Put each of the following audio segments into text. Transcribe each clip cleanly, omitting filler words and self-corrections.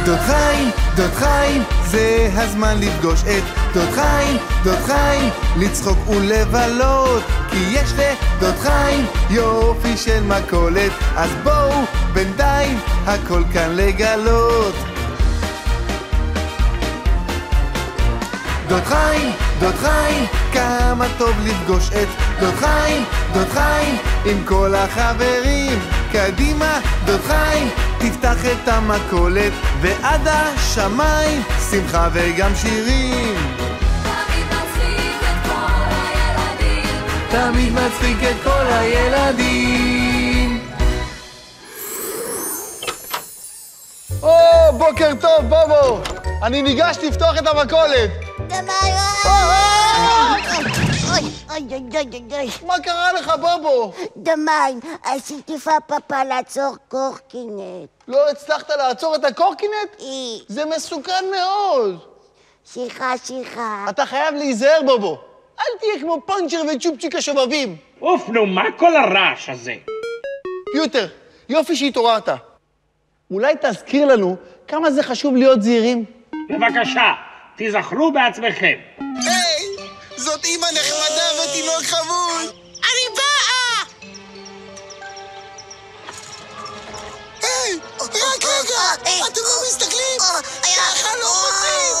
דוד חיים, זה הזמן לפגוש את דוד חיים, לצחוק ולבלות, כי יש לדוד חיים יופי של מכולת, אז בואו בינתיים הכל כאן לגלות. דוד חיים, כמה טוב לפגוש את דוד חיים, עם כל החברים. קדימה, דוד חיים, תפתח את המכולת, ועד השמיים, שמחה וגם שירים. תמיד מצחיק את כל הילדים. בוקר טוב, בובו. אני ניגש לפתוח את המכולת. מה קרה לך, בובו? דמיין, עשיתי פאפה לעצור קורקינט. לא הצלחת לעצור את הקורקינט? זה מסוכן מאוד. סליחה. אתה חייב להיזהר, בובו. אל תהיה כמו פאנצ'ר וצ'ופצ'יק השובבים. אוף, נו, מה כל הרעש הזה? פיוטר, יופי שהתעוררת. אולי תזכיר לנו כמה זה חשוב להיות זהירים? בבקשה, תזכרו בעצמכם. היי, זאת אמא נחמדה ותינוק חמוד. אני באה! היי, רק רגע, אתם לא מסתכלים? ככה לא רוצים.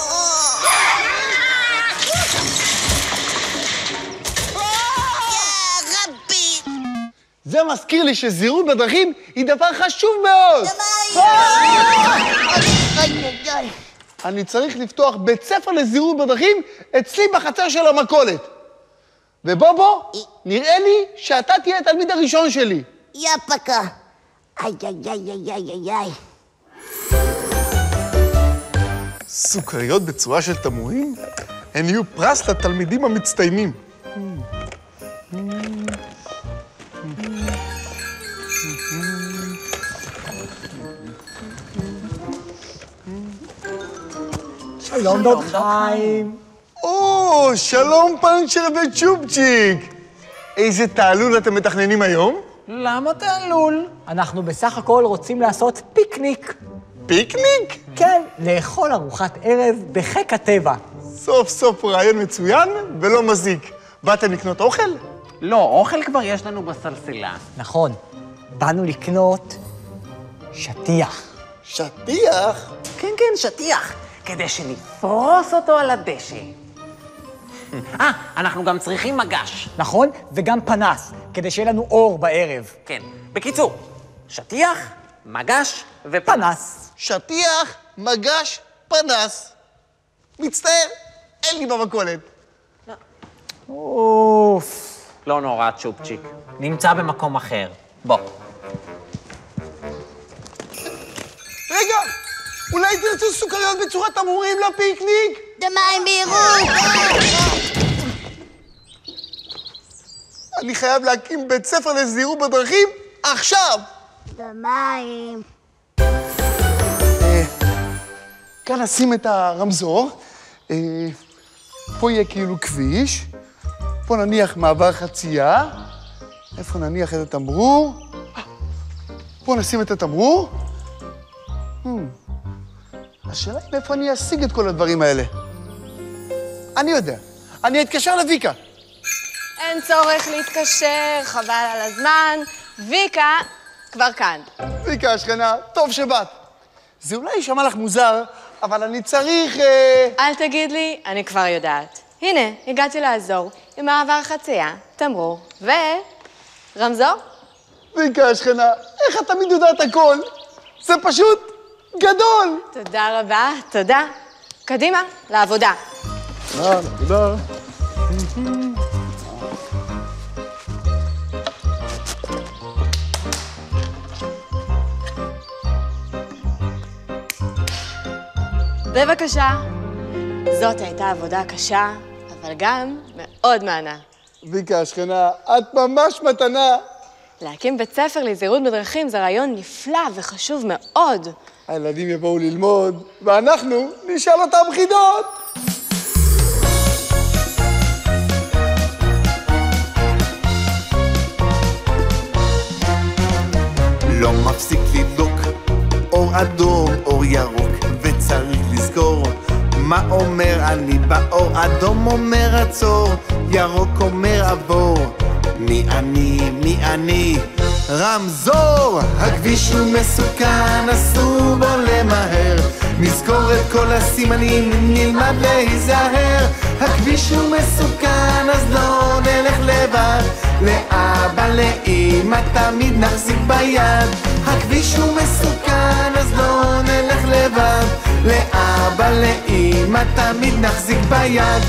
זה מזכיר לי שזהירות בדרכים היא דבר חשוב מאוד. אני צריך לפתוח בית ספר לזהירות בדרכים אצלי בחצר של המכולת. ובובו, נראה לי שאתה תהיה התלמיד הראשון שלי. יפקה. איי. סוכריות בצורה של תמורים? הן יהיו פרס לתלמידים המצטיינים. שלום דוד חיים. שלום פאנצ'ר וצ'ופצ'יק. איזה תעלול אתם מתכננים היום? למה תעלול? אנחנו בסך הכל רוצים לעשות פיקניק. פיקניק? כן, לאכול ארוחת ערב בחיק הטבע. סוף סוף רעיון מצוין ולא מזיק. באתם לקנות אוכל? לא, אוכל כבר יש לנו בסלסלה. נכון, באנו לקנות שטיח. שטיח? כן, שטיח. כדי שנפרוס אותו על הדשא. אנחנו גם צריכים מגש. נכון, וגם פנס, כדי שיהיה לנו אור בערב. כן. בקיצור, שטיח, מגש ופנס. שטיח, מגש, פנס. מצטער, אין לי במכולת. אוף. לא נורא, צ'ופצ'יק. נמצא במקום אחר. בוא. רגע! אולי תרצו סוכריות בצורת תמורים לפיקניק? דמיין מהירות! אני חייב להקים בית ספר לזהירות בדרכים עכשיו! דמיין. כאן נשים את הרמזור. פה יהיה כאילו כביש. פה נניח מעבר חצייה. איפה נניח את התמרור? פה נשים את התמרור. השאלה היא מאיפה אני אשיג את כל הדברים האלה. אני יודע. אני אתקשר לויקה. אין צורך להתקשר, חבל על הזמן. ויקה כבר כאן. ויקה, השכנה, טוב שבאת. זה אולי יישמע לך מוזר, אבל אני צריך... אל תגיד לי, אני כבר יודעת. הנה, הגעתי לעזור עם מעבר חצייה, תמרור רמזור. ויקה, השכנה, איך את תמיד יודעת הכל? זה פשוט גדול. תודה רבה, תודה. קדימה, לעבודה. לעבודה. בבקשה. זאת הייתה עבודה קשה, אבל גם מאוד מענה. ויקה, השכנה, את ממש מתנה. להקים בית ספר לזהירות בדרכים זה רעיון נפלא וחשוב מאוד. הילדים יבואו ללמוד, ואנחנו נשאל אותם חידות. לא מפסיק לדלוק, אור אדום, אור ירוק, וצריך לזכור מה אומר אני באור. אדום אומר עצור, ירוק אומר עבור. מי אני, מי אני? רמזור! הכביש הוא מסוכן, אסור בו למהר. נזכור את כל הסימנים, נלמד להיזהר. הכביש הוא מסוכן, אז לא נלך לבד. לאבא, לאמא, תמיד נחזיק ביד. הכביש הוא מסוכן, אז לא נלך לבד. לאבא, לאמא, תמיד נחזיק ביד.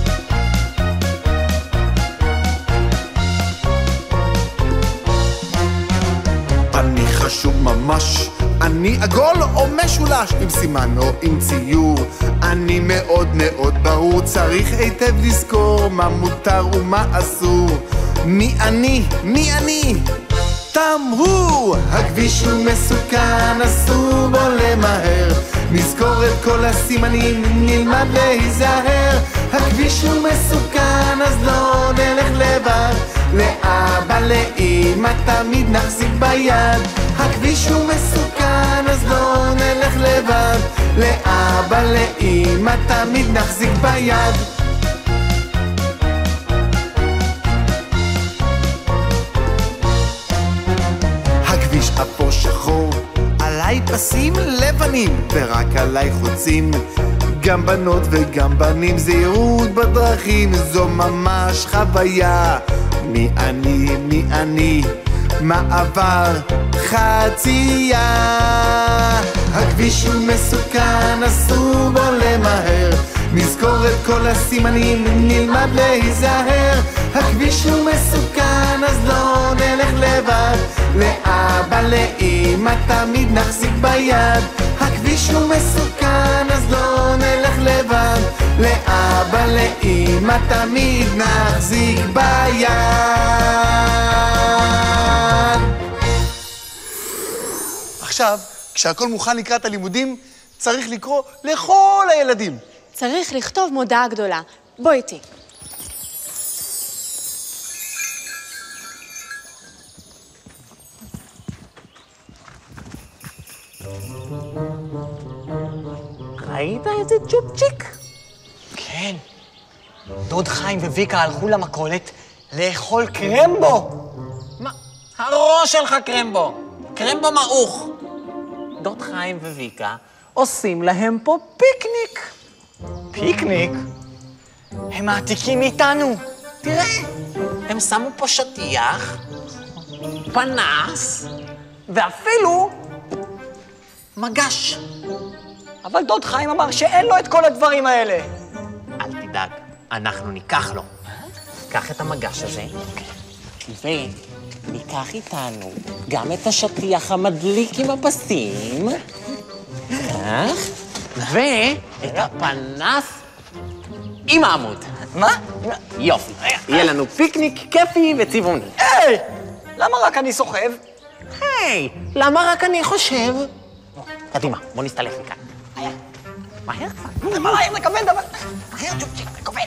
אני חשוב ממש, אני עגול או משולש, עם סימן או עם ציור. אני מאוד מאוד ברור, צריך היטב לזכור מה מותר ומה אסור. מי אני? מי אני? תמרור! הכביש הוא מסוכן, אסור בו למהר. נזכור את כל הסימנים, נלמד להיזהר. הכביש הוא מסוכן, אז לא נלך לבד. לאבא, לאמא, תמיד נחזיק ביד. הכביש הוא מסוכן, אז לא נלך לבד. לאבא, לאמא, תמיד נחזיק ביד. הכביש אפור שחור, עליי פסים לבנים, ורק עליי חוצים גם בנות וגם בנים. זהירות בדרכים זו ממש חוויה. מי אני, מי אני? מעבר חצייה. הכביש הוא מסוכן, אסור בו למהר. נזכור את כל הסימנים, נלמד להיזהר. הכביש הוא מסוכן, אז לא נלך לבד. לאבא, לאמא, תמיד נחזיק ביד. הכביש הוא מסוכן, אז לא נלך לבד. לאבא, לאמא, תמיד נחזיק ביד. עכשיו, כשהכל מוכן לקראת הלימודים, צריך לקרוא לכל הילדים. צריך לכתוב מודעה גדולה. בוא איתי. ראית איזה צ'ופצ'יק? כן. דוד חיים וויקה הלכו למכולת לאכול קרמבו. מה? הראש שלך קרמבו. קרמבו מעוך. דוד חיים וויקה עושים להם פה פיקניק. פיקניק? הם מעתיקים מאיתנו. תראה, הם שמו פה שטיח, פנס, ואפילו מגש. אבל דוד חיים אמר שאין לו את כל הדברים האלה. אל תדאג, אנחנו ניקח לו. קח את המגש הזה, וניקח איתנו גם את השטיח המדליק עם הפסים, כך, ואת הפנס עם העמוד. מה? יופי, יהיה לנו פיקניק כיפי וצבעוני. היי! למה רק אני סוחב? היי, למה רק אני חושב? קדימה, בוא נסתלף מכאן. מהר כבר. מהר, נכוון דבר. מהר, צ'ופצ'יק, נכוון.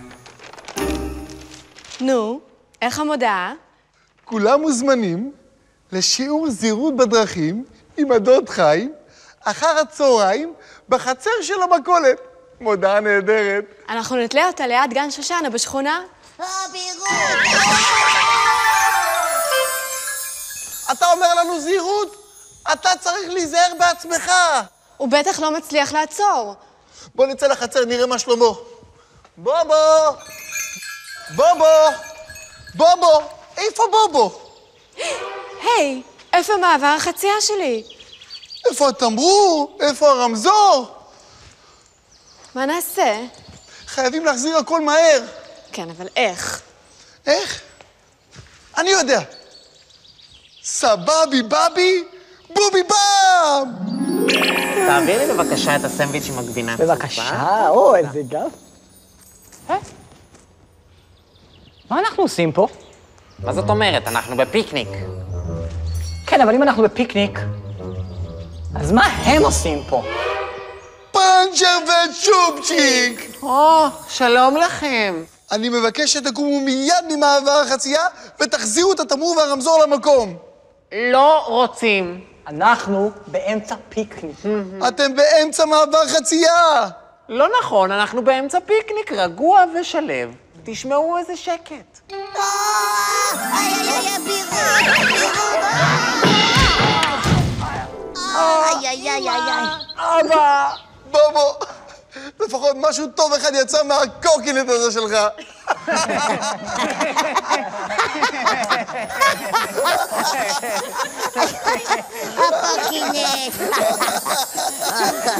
נו, איך המודעה? כולם מוזמנים לשיעור זהירות בדרכים עם הדוד חיים, אחר הצהריים, בחצר של המכולת. מודעה נהדרת. אנחנו נתלה אותה ליד גן שושנה בשכונה. אבירות! אתה אומר לנו זהירות? אתה צריך להיזהר בעצמך. הוא בטח לא מצליח לעצור. בוא נצא לחצר, נראה מה שלמה. בובו! בובו! בובו! איפה בובו? היי, איפה מעבר החצייה שלי? איפה התמרור? איפה הרמזור? מה נעשה? חייבים להחזיר הכל מהר. כן, אבל איך? איך? אני יודע. סבבי בבי, בובי בב! תעביר לי בבקשה את הסנדוויץ' עם הגבינה. בבקשה, או, איזה גף. מה אנחנו עושים פה? מה זאת אומרת? אנחנו בפיקניק. כן, אבל אם אנחנו בפיקניק, אז מה הם עושים פה? פנצ'ר וצ'ופצ'יק! או, שלום לכם. אני מבקש שתקומו מיד ממעבר החצייה ותחזירו את התמרור והרמזור למקום. לא רוצים. אנחנו באמצע פיקניק. אתם באמצע מעבר חצייה! לא נכון, אנחנו באמצע פיקניק רגוע ושלב. תשמעו איזה שקט. איי, בירור! איי, איי, איי, איי. אבא! בובו, לפחות משהו טוב אחד יצא מהקורקינט הזה שלך. הקורקינט.